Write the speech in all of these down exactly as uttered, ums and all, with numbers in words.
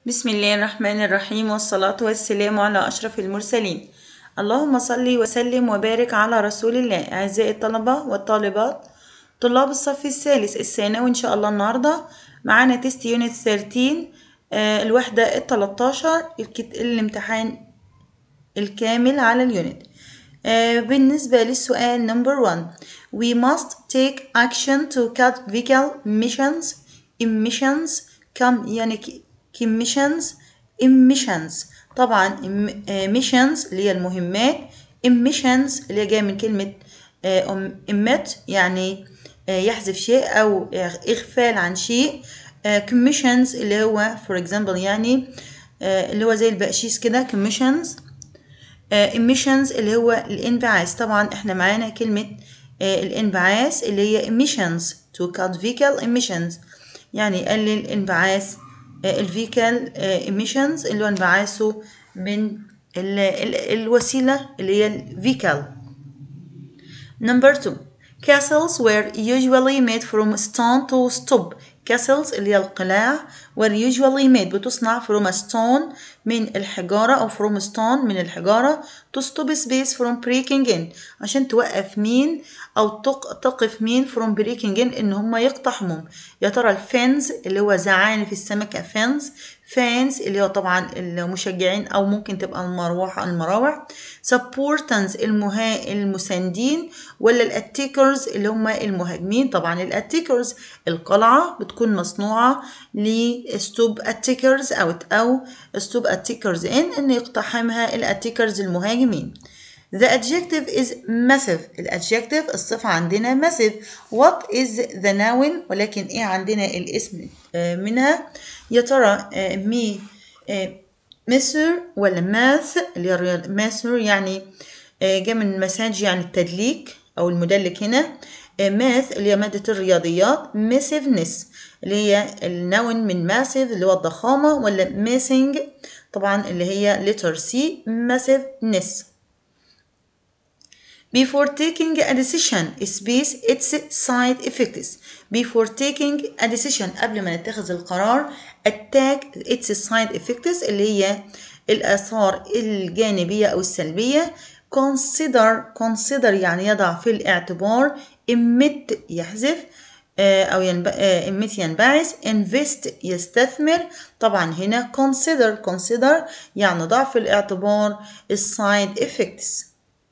بسم الله الرحمن الرحيم، والصلاة والسلام على أشرف المرسلين. اللهم صل وسلم وبارك على رسول الله. أعزائي الطلبة والطالبات، طلاب الصف الثالث الثانوي، إن شاء الله النهاردة معانا تيست يونت ثلاثة عشر، آه الوحدة التلاتاشر، الامتحان الكامل على اليونت. آه بالنسبة للسؤال نمبر واحد، we must take action to cut vehicle emissions emissions كم يعني emissions emissions طبعا emissions اللي هي المهمات، emissions اللي هي جاية من كلمة emit يعني يحذف شيء أو إغفال عن شيء. commissions اللي هو for example يعني اللي هو زي البقشيش كده commissions. emissions اللي هو الانبعاث. طبعا احنا معانا كلمة الانبعاث اللي هي emissions to cut vehicle emissions يعني يقلل انبعاث الفيكال emissions اللي هو انبعاثه من ال ال الوسيلة اللي هي الفيكال. Number two, castles were usually made from stone to stop. castles اللي هي القلاع were usually made بتصنع from a stone من الحجارة أو from stone من الحجارة to stop space from breaking in عشان توقف مين أو تقف مين from breaking in إن هما يقتحموا. يا ترى الفنز اللي هو زعانف السمكة فنز فانز اللي هو طبعا المشجعين أو ممكن تبقى المروح المراوح. supporters المها المساندين ولا الاتيكرز اللي هم المهاجمين. طبعا الاتيكرز القلعة بتكون مصنوعة لستوب اتيكرز اوت أو ستوب اتيكرز ان إن يقتحمها الاتيكرز المهاجمين. The adjective is massive. الادجكتيف الصفة عندنا massive. What is the noun؟ ولكن ايه عندنا الاسم منها؟ يا ترى مي ميسر ولا ماث اللي هي ماثر يعني جاء من مساج يعني التدليك أو المدلك هنا. ماث اللي هي مادة الرياضيات. ميسيفنس اللي هي النون من ماسيف اللي هو الضخامة ولا ميسنج طبعا اللي هي letter C massiveness. Before taking a decision space its side effects. Before taking a decision قبل ما نتخذ القرار attack its side effects اللي هي الآثار الجانبية أو السلبية. consider consider يعني يضع في الاعتبار. emit يحذف أو ينب... emit ينبعث. invest يستثمر. طبعا هنا consider consider يعني ضع في الاعتبار السايد effects.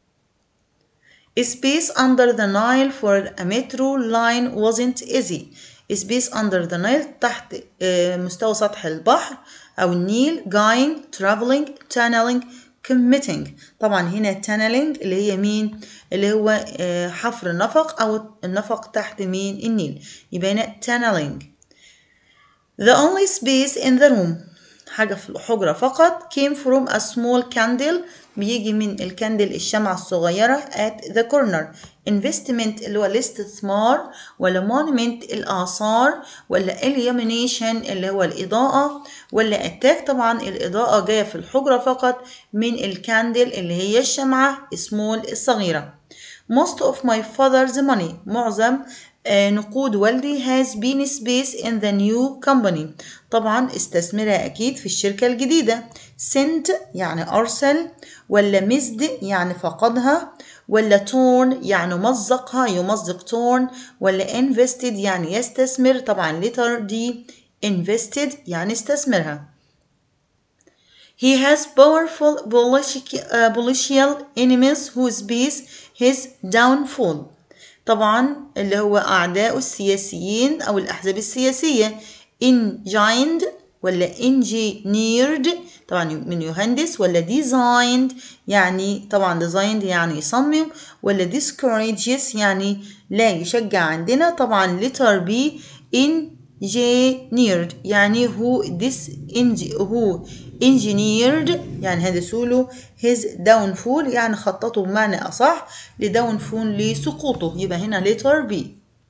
Space under the Nile for a metro line wasn't easy. Space under the Nile تحت مستوى سطح البحر أو النيل. going, traveling, tunneling, committing. طبعا هنا tunneling اللي هي مين؟ اللي هو حفر النفق أو النفق تحت مين؟ النيل. يبقى هنا tunneling. The only space in the room حاجة في الحجرة فقط came from a small candle بيجي من الكاندل الشمعة الصغيرة at the corner. investment اللي هو الاستثمار ولا monument الآثار ولا illumination اللي هو الإضاءة ولا attack طبعا الإضاءة جاية في الحجرة فقط من الكاندل اللي هي الشمعة small الصغيرة. most of my father's money معظم نقود والدي has been spaced in the new company طبعا استثمرها أكيد في الشركة الجديدة. sent يعني أرسل ولا missed يعني فقدها ولا torn يعني مزقها يمزق torn ولا invested يعني يستثمر طبعا letter D invested يعني استثمرها. He has powerful political enemies who space his downfall طبعا اللي هو أعداء السياسيين أو الأحزاب السياسية. engineered ولا engineered طبعا من يهندس ولا designed يعني طبعا designed يعني يصمم ولا discourages يعني لا يشجع عندنا طبعا letter B engineered يعني هو this هو engineered يعني هندسوا له his downfall يعني خططوا بمعنى أصح لdownfall لسقوطه. يبقى هنا letter B.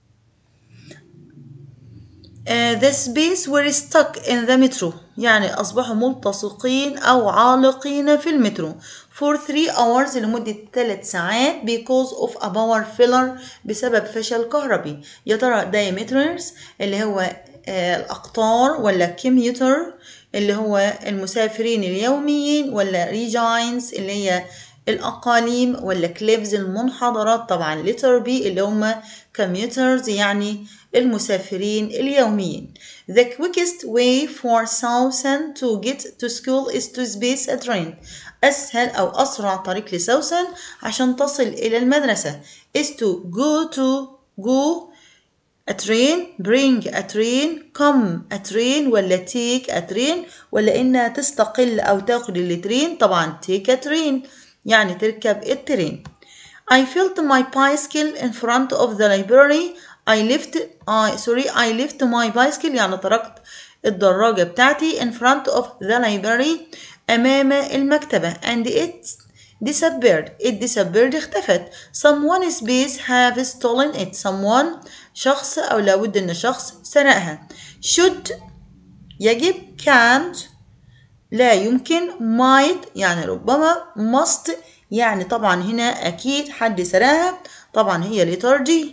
Uh, the space were stuck in the metro يعني أصبحوا ملتصقين أو عالقين في المترو for three hours لمدة ثلاث ساعات because of a power failure بسبب فشل كهربي. يا ترى diameters اللي هو uh, الأقطار ولا commuter اللي هو المسافرين اليوميين، ولا regions اللي هي الأقاليم، ولا cliffs المنحدرات. طبعا letter B اللي هم commuters يعني المسافرين اليوميين. The quickest way for Sousan to get to school is to space a train. أسهل أو أسرع طريق لسوسن عشان تصل إلى المدرسة is to go to go a train, bring a train, come a train، ولا take a train، ولا إنها تستقل أو تاخد الترين. طبعا take a train يعني تركب الترين. I felt my bicycle in front of the library. I left I sorry I left my bicycle يعني تركت الدراجة بتاعتي in front of the library أمام المكتبة and it disappeared. it disappeared اختفت. someone space have stolen it. someone شخص أو لابد أن شخص سرقها. should يجب. can't لا يمكن. might يعني ربما. must يعني طبعا هنا أكيد حد سرقها. طبعا هي letter D.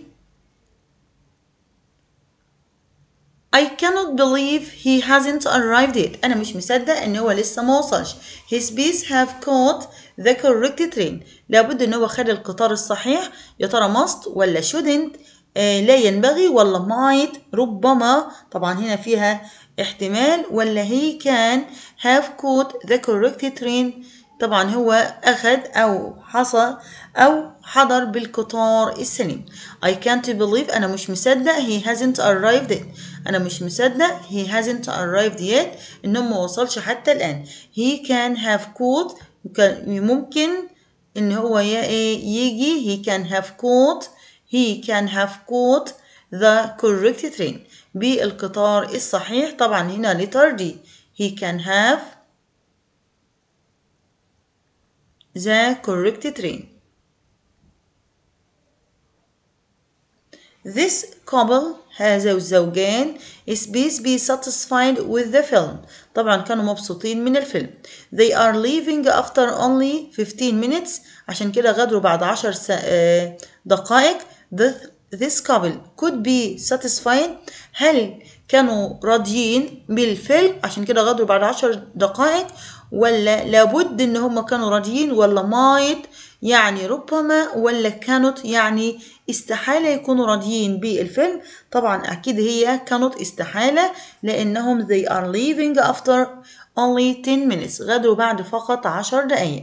I cannot believe he hasn't arrived yet. أنا مش مصدق إن هو لسه ما وصلش. His bees have caught the correct train. لابد إن هو خد القطار الصحيح. يا ترى must ولا shouldn't آه لا ينبغي، ولا might ربما. طبعا هنا فيها احتمال. ولا he can have caught the correct train. طبعا هو أخذ أو حصل أو حضر بالقطار السليم. I can't believe أنا مش مصدق he hasn't arrived yet. أنا مش مصدق he hasn't arrived yet إنه ما وصلش حتى الآن. he can have caught ممكن إن هو يجي. he can have caught he can have caught the correct train بالقطار الصحيح. طبعا هنا letter D. he can have the correct train. This couple هذا الزوجان is pleased be satisfied with the film. طبعا كانوا مبسوطين من الفيلم. They are leaving after only fifteen minutes. عشان كده غادروا بعد عشر دقائق. This couple could be satisfied. هل كانوا راضيين بالفيلم عشان كده غادروا بعد عشر دقائق، ولا لابد ان هم كانوا راضيين، ولا might يعني ربما، ولا cannot يعني استحالة يكونوا راضيين بالفيلم؟ طبعا أكيد هي cannot استحالة، لأنهم they are leaving after only ten minutes. غادروا بعد فقط عشر دقايق.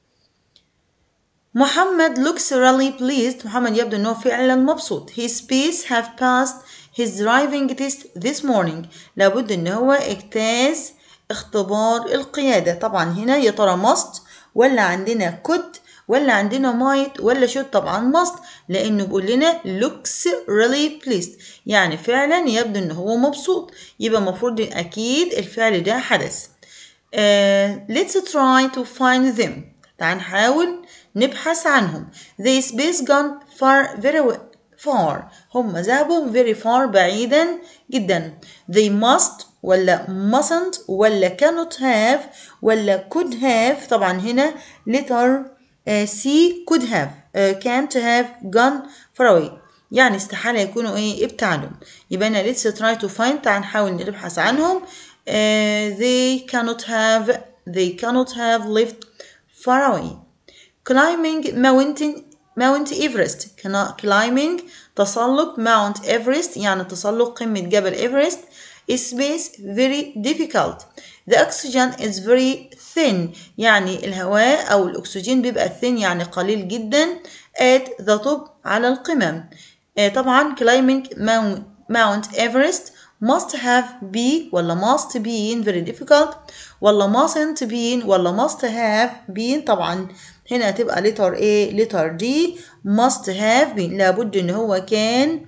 محمد looks really pleased. محمد يبدو أنه فعلا مبسوط. His bees have passed his driving test this morning. لابد أنه هو اجتاز اختبار القيادة. طبعا هنا يا ترى must ولا عندنا could ولا عندنا might ولا should؟ طبعا must، لأنه بيقول لنا looks really pleased يعني فعلا يبدو أنه هو مبسوط، يبقى المفروض أكيد الفعل ده حدث. uh, let's try to find them. تعال نحاول نبحث عنهم. They space gone far very far. هم ذهبوا very far بعيدا جدا. They must ولا mustn't ولا cannot have ولا could have. طبعا هنا letter C could have uh, can't have gone far away يعني استحالة يكونوا ايه ابتعدوا. يبقى أنا let's try to find. تعال نحاول نبحث عنهم. uh, they cannot have they cannot have lived far away. climbing mountain Mount Everest. climbing تسلق Mount Everest يعني تسلق قمة جبل إيفرست is very difficult. The oxygen is very thin يعني الهواء أو الأكسجين بيبقى thin يعني قليل جدا at the top على القمم. طبعا climbing Mount Everest must have been ولا must been very difficult ولا mustn't been ولا must have been. طبعا هنا هتبقى letter A letter D must have been. لابد ان هو كان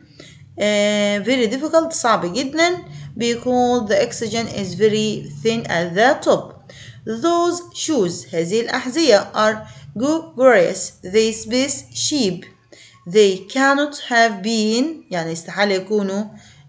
uh, very difficult صعب جدا because the oxygen is very thin at the top. Those shoes هذه الأحذية are gorgeous. They space cheap. They cannot have been يعني استحالة يكونوا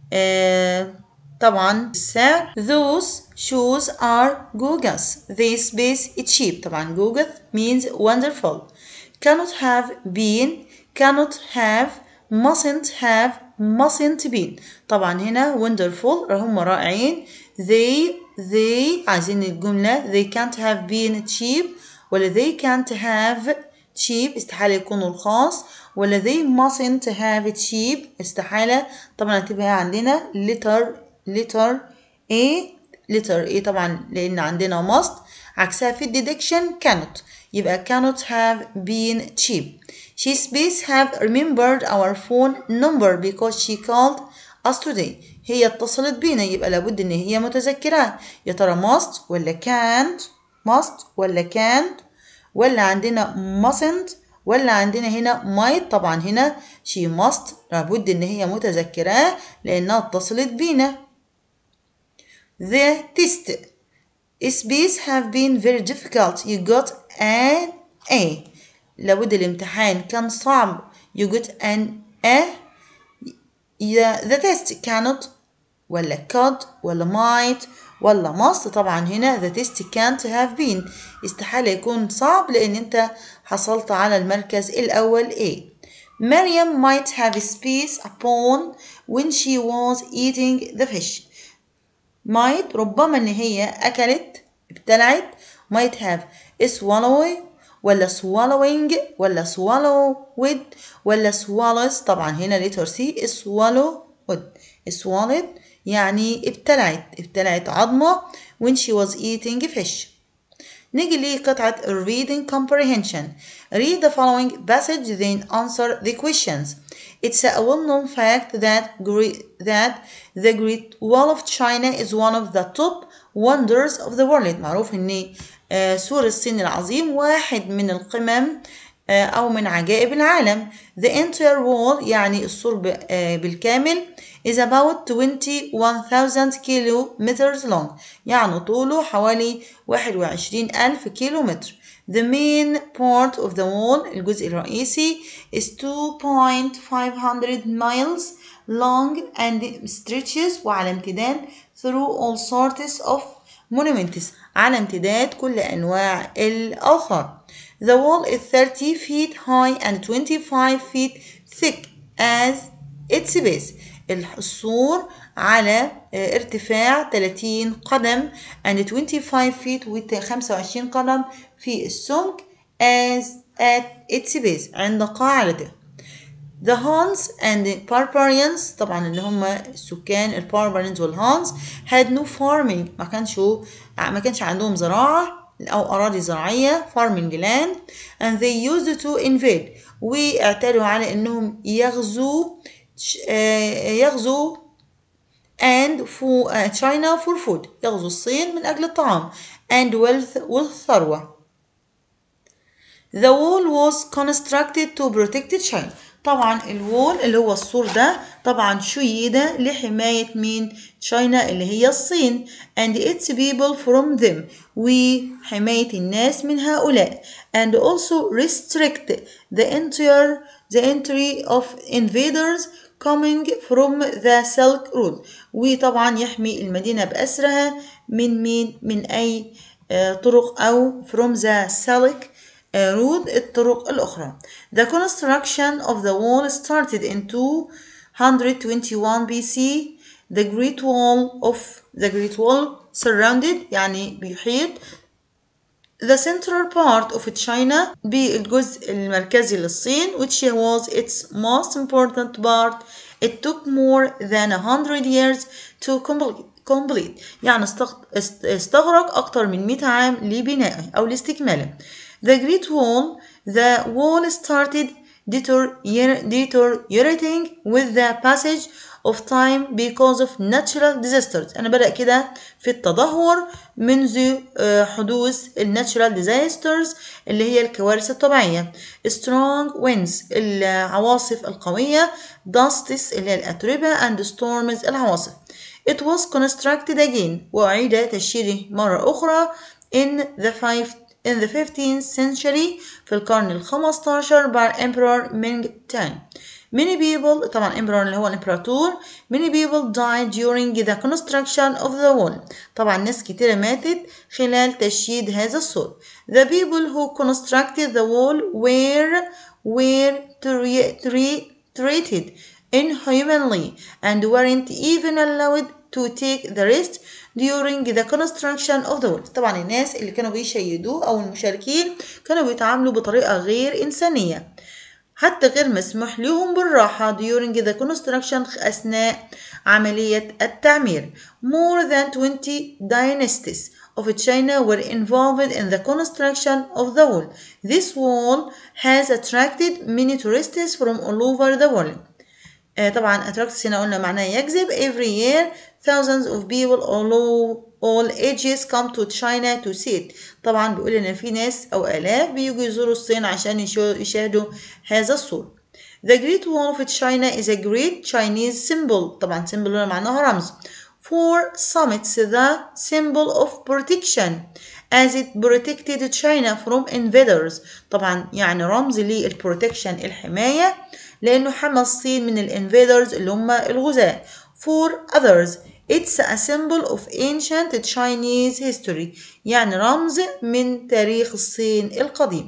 uh, طبعا السعر. Those shoes are gorgeous. They space cheap. طبعا gorgeous means wonderful. Cannot have been cannot have mustn't have mustn't been. طبعا هنا wonderful هم رائعين. They they عايزين الجملة they can't have been cheap ولا they can't have cheap استحالة يكونوا الخاص ولا they mustn't have cheap استحالة طبعا هتبقى عندنا letter letter A letter A طبعا لأن عندنا must عكسها في الديدكشن cannot يبقى cannot have been cheap. She space have remembered our phone number because she called us today. هي اتصلت بينا يبقى لابد ان هي متذكرة. يا ترى must ولا can't must ولا can't ولا عندنا mustn't ولا عندنا هنا might طبعا هنا she must لابد ان هي متذكرة لانها اتصلت بينا. The test space have been very difficult. You got an A. لابد الامتحان كان صعب. You got an A. The test cannot ولا could ولا might ولا must طبعا هنا the test can't have been استحالة يكون صعب لأن أنت حصلت على المركز الأول A. Miriam might have space upon when she was eating the fish. might ربما إن هي أكلت ابتلعت might have swallowed ولا swallowing ولا swallowed ولا swallows طبعا هنا letter C swallowed swallowed يعني ابتلعت ابتلعت عظمة when she was eating fish. نيجي لقطعة reading comprehension. Read the following passage then answer the questions. It's a well-known fact that great, that the Great Wall of China is one of the top wonders of the world. معروف إن سور الصين العظيم واحد من القمم أو من عجائب العالم. The entire wall يعني السور بالكامل is about twenty-one thousand kilometers long يعني طوله حوالي واحد وعشرين ألف كيلومتر. The main part of the wall الجزء الرئيسي is two thousand five hundred miles long and stretches وعلى امتداد through all sorts of monuments على امتداد كل أنواع الآثار. The wall is thirty feet high and twenty-five feet thick as its base. السور على ارتفاع ثلاثين قدم and twenty-five feet وخمسة وعشرين قدم في السمك as at its base عند قاعدته. The Huns and the barbarians طبعا اللي هم السكان الباربرينز والهانز had no farming ما كانش ما كانش عندهم زراعة أو أراضي زراعية farming land and they used to invade واعتادوا على إنهم يغزوا يغزو and for China for food يغزو الصين من أجل الطعام and wealth والثروة. The wall was constructed to protect China. طبعا الوول اللي هو السور ده طبعا شيد لحماية مين؟ China اللي هي الصين and its people from them وحماية الناس من هؤلاء and also restrict the entire the entry of invaders coming from the Silk Road وطبعا يحمي المدينة بأسرها من مين؟ من أي طرق أو from the Silk Road الطرق الأخرى. The construction of the wall started in two hundred twenty-one B C. The Great Wall of the Great Wall surrounded يعني بيحيط the central part of China بالجزء المركزي للصين which was its most important part. It took more than a hundred years to complete. complete يعني استغرق أكثر من مئة عام لبنائه أو لاستكماله. The Great Wall, the wall started deteriorating with the passage of time because of natural disasters. أنا بدأ كده في التدهور منذ حدوث natural disasters اللي هي الكوارث الطبيعية. Strong winds العواصف القوية. Dusts اللي هي الأتربة and storms العواصف. It was constructed again وأعيد تشييده مرة أخرى in the five in the fifteenth century في القرن الخامس عشر by Emperor Ming Tang. Many people طبعا Emperor اللي هو الإمبراطور many people died during the construction of the wall. طبعا ناس كتيرة ماتت خلال تشييد هذا السور. The people who constructed the wall were were treated inhumanly and weren't even allowed to take the rest during the construction of the wall. طبعا الناس اللي كانوا بيشيدوه أو المشاركين كانوا بيتعاملوا بطريقة غير إنسانية، حتى غير مسموح لهم بالراحة during the construction أثناء عملية التعمير. More than twenty dynasties of China were involved in the construction of the wall. This wall has attracted many tourists from all over the world. آه طبعا attracts هنا قلنا معناه يجذب. Every year thousands of people all all ages come to China to see it. طبعا بيقول ان في ناس او الاف بيجوا يزوروا الصين عشان يشاهدوا هذا الصور. The Great Wall of China is a great Chinese symbol. طبعا symbol هنا معناها رمز. For some it's the symbol of protection as it protected China from invaders. طبعا يعني رمز للبروتكشن الحماية لأنه حمى الصين من الانفيدرز اللي هم الغزاة. For others it's a symbol of ancient Chinese history. يعني رمز من تاريخ الصين القديم.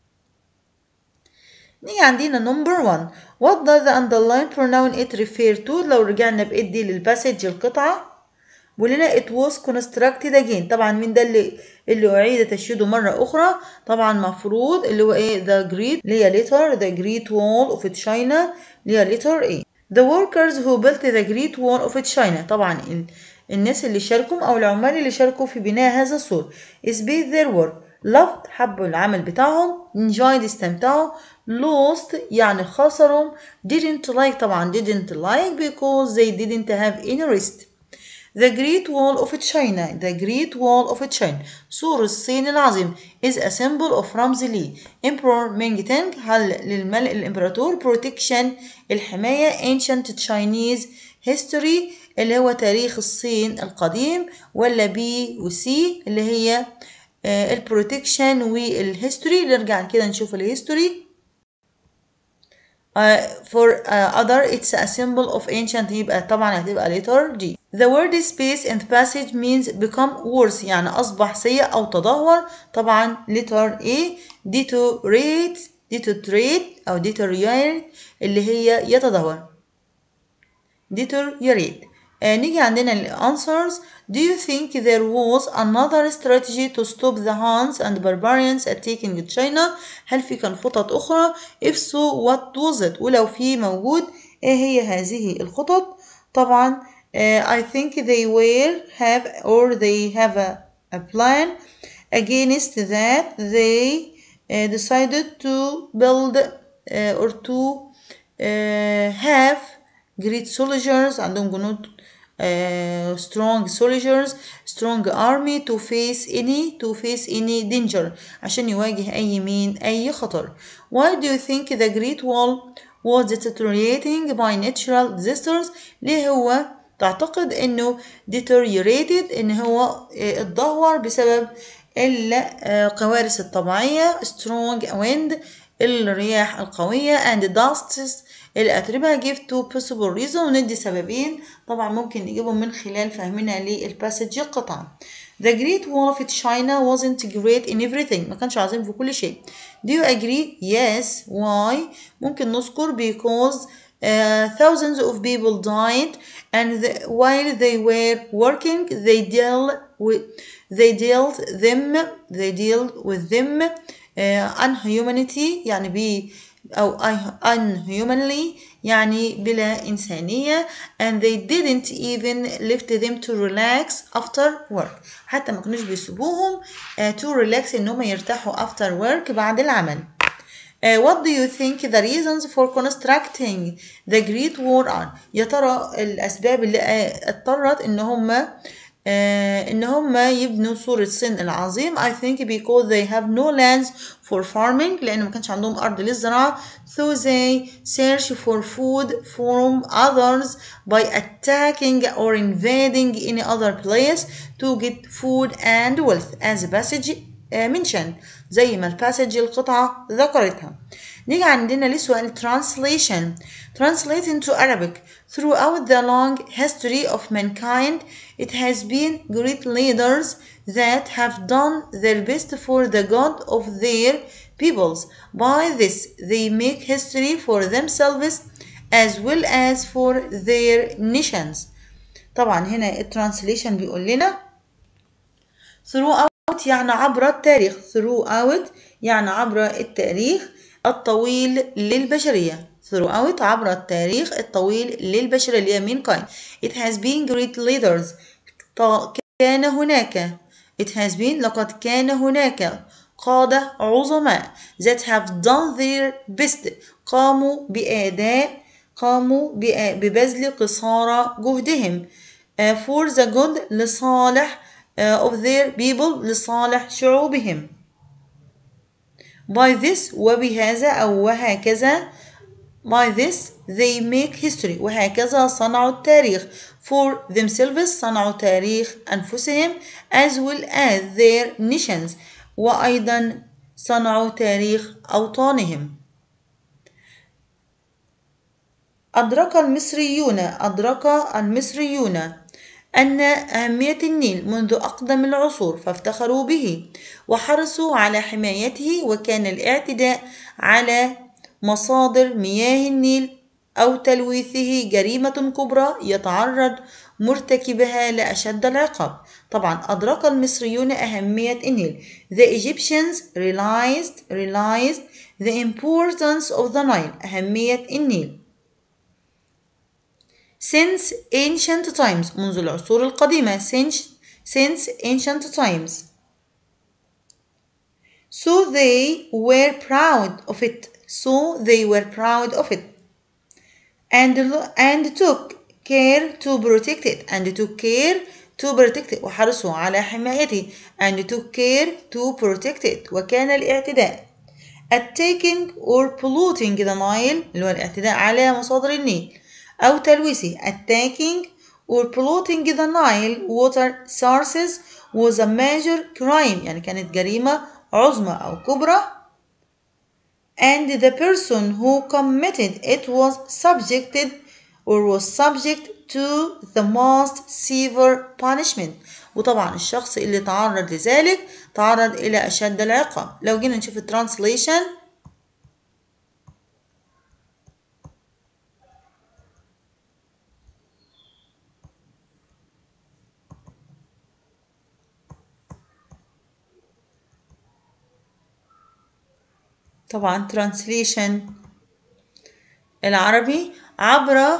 نيجي عندنا number one. What does the underlined pronoun it refer to؟ لو رجعنا بإيد دي للباسج القطعة ولنا it was constructed again. طبعا مين ده اللي اللي أعيد تشييده مرة أخرى؟ طبعا مفروض اللي هو إيه the great اللي هي letter the great wall of China اللي هي letter A. The workers who built the great wall of China. طبعا الناس اللي شاركوا أو العمال اللي شاركوا في بناء هذا السور. is paid their work. loved حبوا العمل بتاعهم. enjoyed استمتعوا. lost يعني خسروا. didn't like طبعا didn't like because they didn't have any rest. The Great Wall of China. The Great Wall of China. سور الصين العظيم is a symbol of رمز لي. Emperor Ming Teng هل للملك الإمبراطور. Protection الحماية. Ancient Chinese History اللي هو تاريخ الصين القديم. ولا B و C اللي هي البروتكشن والهيستوري. نرجع كده نشوف الهيستوري. Uh, for uh, other it's a symbol of ancient. يبقى طبعا هتبقى letter G. The word space in the passage means become worse يعني أصبح سيء أو تدهور. طبعا letter A deteriorate deteriorate أو deteriorate اللي هي يتدهور deteriorate. آه نيجي عندنا ال answers. Do you think there was another strategy to stop the Huns and barbarians attacking China؟ هل في كان خطط أخرى؟ If so what was it؟ ولو في موجود إيه هي هذه الخطط؟ طبعا uh, I think they will have or they have a, a plan against that they uh, decided to build uh, or to uh, have great soldiers عندهم جنود Uh, strong soldiers strong army to face any to face any danger عشان يواجه أي مين أي خطر. Why do you think the Great Wall was deteriorating by natural disasters؟ ليه هو تعتقد إنه deteriorated إن هو اتدهور بسبب الكوارث الطبيعية strong wind الرياح القوية and dusts الأتربة. give two possible reasons وندي سببين طبعا ممكن نجيبهم من خلال فهمنا للباسج القطعة. The Great Wall of China wasn't great in everything. ما كانش عظيم في كل شيء. Do you agree? Yes. Why? ممكن نذكر because uh, thousands of people died and the, while they were working they dealt with they dealt them they dealt with them uh, unhumanity يعني ب أو unhumanly يعني بلا إنسانية and they didn't even left them to relax after work. حتى ما كانوش بيسيبوهم uh, to relax إنهم يرتاحوا after work بعد العمل. Uh, what do you think the reasons for constructing the Great Wall are؟ يا ترى الأسباب اللي اضطرت إن هم Uh, إن هم يبنوا سور الصين العظيم. I think because they have no lands for farming لأن ما كانش عندهم أرض للزراعة. So they search for food from others by attacking or invading any other place to get food and wealth as the passage uh, mentioned زي ما الباسج القطعة ذكرتها. نيجي عندنا لسؤال translation. Translate into Arabic. Throughout the long history of mankind, it has been great leaders that have done their best for the good of their peoples. By this, they make history for themselves as well as for their nations. طبعا هنا الترانسليشن بيقول لنا throughout يعني عبر التاريخ. throughout يعني عبر التاريخ الطويل للبشرية. throughout عبر التاريخ الطويل للبشرية اللي هي mankind. It has been great leaders. كان هناك It has been لقد كان هناك قادة عظماء that have done their best قاموا بأداء قاموا ببذل قصارى جهدهم for the good لصالح of their people لصالح شعوبهم. by this وبهذا أو وهكذا by this they make history وهكذا صنعوا التاريخ for themselves صنعوا تاريخ أنفسهم as well as their nations وأيضا صنعوا تاريخ أوطانهم. أدرك المصريون أدرك المصريون أن أهمية النيل منذ أقدم العصور فافتخروا به وحرصوا على حمايته وكان الاعتداء على مصادر مياه النيل أو تلويثه جريمة كبرى يتعرض مرتكبها لأشد العقاب. طبعا أدرك المصريون أهمية النيل. The Egyptians realized realized the importance of the Nile أهمية النيل since ancient times منذ العصور القديمة since, since ancient times. So they were proud of it. So they were proud of it. And, and took care to protect it. And took care to protect it. وحرصوا على حمايته. And took care to protect it. وكان الاعتداء at taking or polluting the Nile اللي هو الاعتداء على مصادر النيل أو تلويثه. Attacking or polluting the Nile water sources was a major crime يعني كانت جريمة عظمى أو كبرى. And the person who committed it was subjected or was subject to the most severe punishment. وطبعا الشخص اللي تعرض لذلك تعرض إلى أشد العقاب. لو جينا نشوف الترانسليشن طبعا translation العربي عبر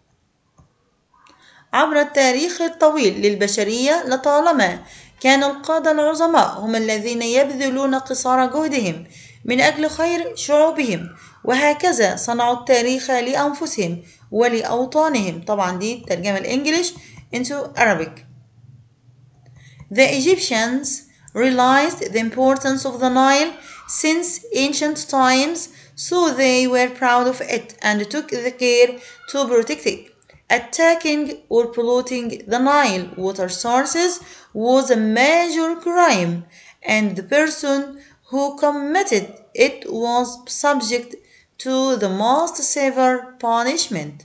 عبر التاريخ الطويل للبشرية لطالما كان القادة العظماء هم الذين يبذلون قصارى جهدهم من أجل خير شعوبهم وهكذا صنعوا التاريخ لأنفسهم ولأوطانهم. طبعا دي الترجمة الإنجليش into Arabic. The Egyptians realized the importance of the Nile since ancient times, so they were proud of it and took the care to protect it. Attacking or polluting the Nile water sources was a major crime, and the person who committed it was subject to the most severe punishment.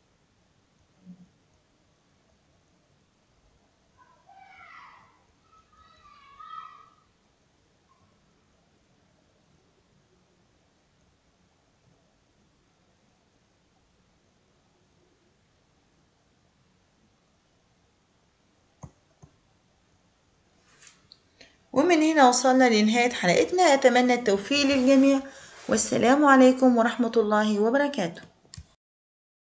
ومن هنا وصلنا لنهاية حلقتنا. أتمنى التوفيق للجميع والسلام عليكم ورحمة الله وبركاته.